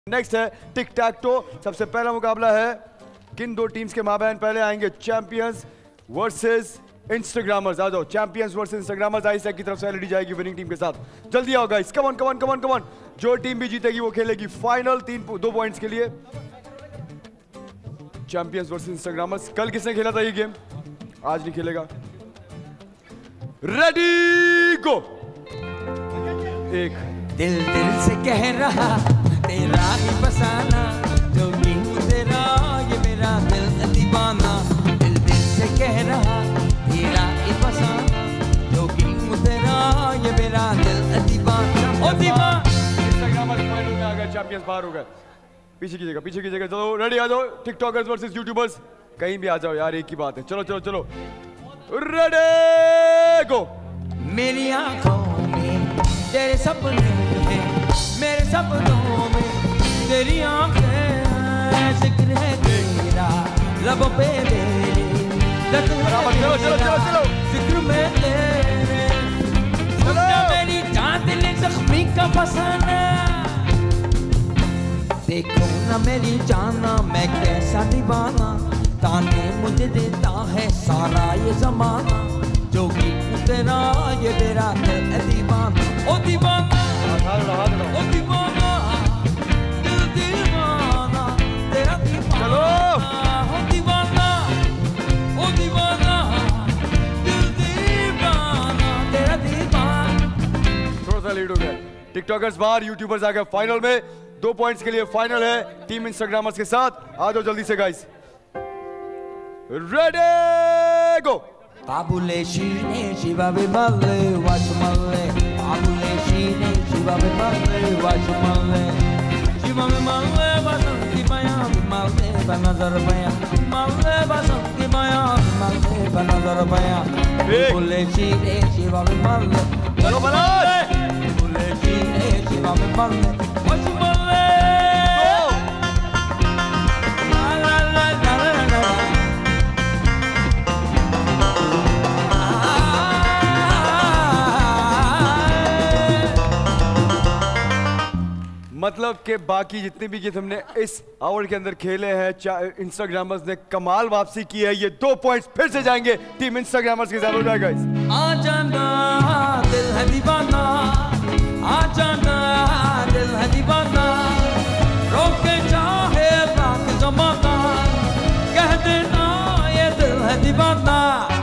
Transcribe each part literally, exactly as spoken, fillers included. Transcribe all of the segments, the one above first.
Next है टिक टैक to. सबसे पहला मुकाबला है किन दो टीम्स के माबैन। पहले आएंगे चैंपियंस वर्सेस इंस्टाग्रामर्स। आ जाओ, चैंपियंस वर्सेस इंस्टाग्रामर्स। आई सेक की तरफ से एलईडी जाएगी विनिंग टीम के साथ। जल्दी आओ guys, come on come on come on come on. जो टीम भी जीतेगी वो खेलेगी फाइनल तीन दो पॉइंट्स के लिए। Champions versus Instagrammers. कल किसने खेला था ये गेम? आज नहीं खेलेगा। Ready go. एक दिल दिल से कह रहा तेरा ही फसाना, जो यूं तेरा ये मेरा दिल दीवाना। दिल दिल से कह रहा तेरा ही फसाना, जो यूं तेरा ये मेरा दिल दीवाना। ओ दीवाना। इंस्टाग्रामर्स फाइनल में आ गए, चैंपियंस बाहर हो गए। पीछे कीजिएगा, पीछे कीजिएगा। चलो रेडी आ जाओ। TikTokers versus YouTubers. कहीं भी आ जाओ यार, एक ही बात है। चलो चलो चलो रेडी गो। मेरी आंखों में तेरे सपने हैं, मेरे सपनों में तेरी आंखें। जिक्र है तेरा लबों पे मेरे, चलो चलो चलो चलो। जिक्र में तेरे चलो। मेरी जान दिल जख्मी का फसाना, देखो ना मेरी जाना मैं कैसा दीवाना। ताने मुझे देता है सारा ये जमाना, जो कि तेरा ये मेरा दिल दीवाना। ओ दीवाना ओ दीवाना, दिल दीवाना तेरा दीवाना। ओ दीवाना ओ दीवाना, दिल दीवाना तेरा दीवाना। थोड़ा सा लीड हो गया। टिकटॉकर्स बाहर, यूट्यूबर्स आ गए फाइनल में। दो पॉइंट्स के लिए फाइनल है टीम इंस्टाग्रामर्स के साथ। आ जाओ जल्दी से guys. Ready go. Babule shine shiva bimale washmale, babule shine shiva bimale washmale, shiva bimale basanti maya bimale banazar maya, bimale basanti maya bimale banazar maya. Babule shine shiva bimale, चलो Balaj. babule shine shiva bimale washmale. मतलब कि बाकी जितने भी गीत हमने इस our के अंदर खेले हैं, इंस्टाग्रामर्स ने कमाल वापसी की है। ये दो पॉइंट्स फिर से जाएंगे टीम इंस्टाग्रामर्स के साथ। हो जाएगा इस आ जाना दिल है दीवाना, आ जाना दिल है दीवाना। रोके चाहे रात जमाना, कह देना ये दिल है दीवाना।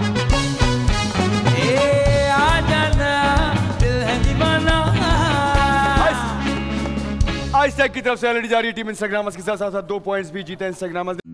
ए आ जाना दिल है दीवाना। आइस टेक की तरफ से एलईडी जा रही है टीम इंस्टाग्रामर्स के साथ। साथ साथ दो पॉइंट्स भी जीते इंस्टाग्रामर्स।